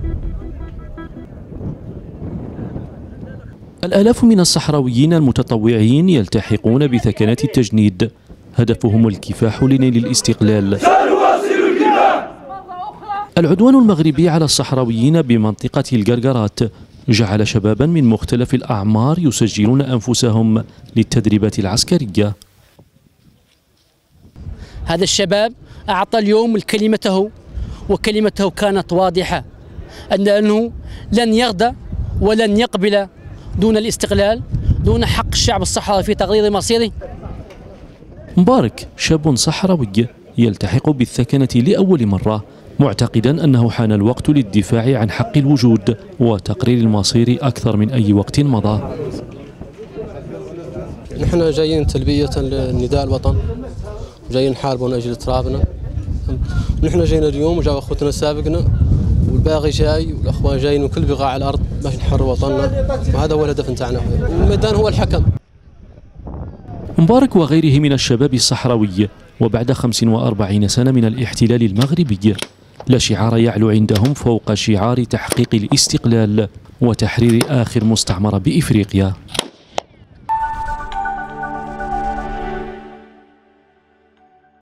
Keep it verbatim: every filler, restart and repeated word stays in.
الآلاف من الصحراويين المتطوعين يلتحقون بثكنات التجنيد، هدفهم الكفاح لنيل الاستقلال. العدوان المغربي على الصحراويين بمنطقة القرقرات جعل شبابا من مختلف الأعمار يسجلون أنفسهم للتدريبات العسكرية. هذا الشباب أعطى اليوم كلمته، وكلمته كانت واضحة، أنه لن يغدى ولن يقبل دون الاستقلال، دون حق الشعب الصحراوي في تقرير مصيره. مبارك شاب صحراوي يلتحق بالثكنة لأول مرة، معتقدا أنه حان الوقت للدفاع عن حق الوجود وتقرير المصير أكثر من أي وقت مضى. نحن جايين تلبية لنداء الوطن، جايين نحارب من أجل ترابنا. نحن جايين اليوم وجاوا أخوتنا سابقنا والباقي جاي، والأخوان جايين من كل بقاع الأرض باش نحرر وطننا، وهذا هو الهدف نتاعنا. الميدان هو الحكم. مبارك وغيره من الشباب الصحراوي وبعد خمس وأربعين سنة من الاحتلال المغربي لا شعار يعلو عندهم فوق شعار تحقيق الاستقلال وتحرير آخر مستعمرة بإفريقيا.